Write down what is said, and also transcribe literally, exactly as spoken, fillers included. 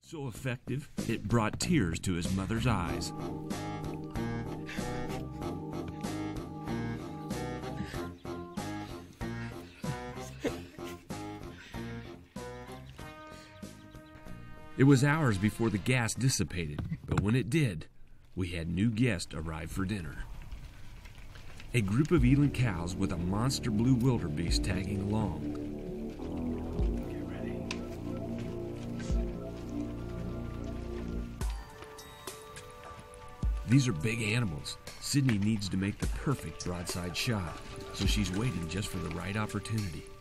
So effective, it brought tears to his mother's eyes. It was hours before the gas dissipated, but when it did, we had new guests arrive for dinner. A group of eland cows with a monster blue wildebeest tagging along. Get ready. These are big animals. Sydney needs to make the perfect broadside shot, so she's waiting just for the right opportunity.